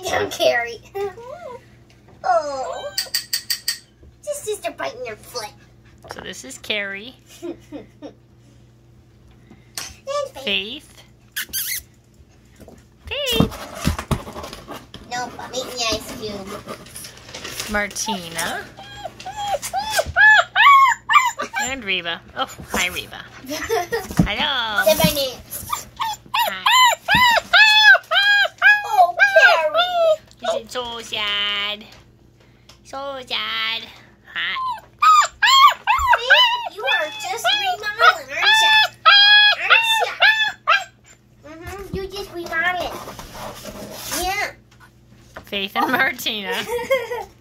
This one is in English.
down, Carrie. Oh. Just sister biting your foot. So this is Carrie. Faith. Nope, I'm eating the ice cube. Martina. And Reba. Oh, hi Reba. Hello. Say my name. Hi. Oh, Carrie. This is so sad. So sad. Hi. See? You are just remodeling, aren't you? Aren't you? You just remodeling. Yeah. Faith and Martina.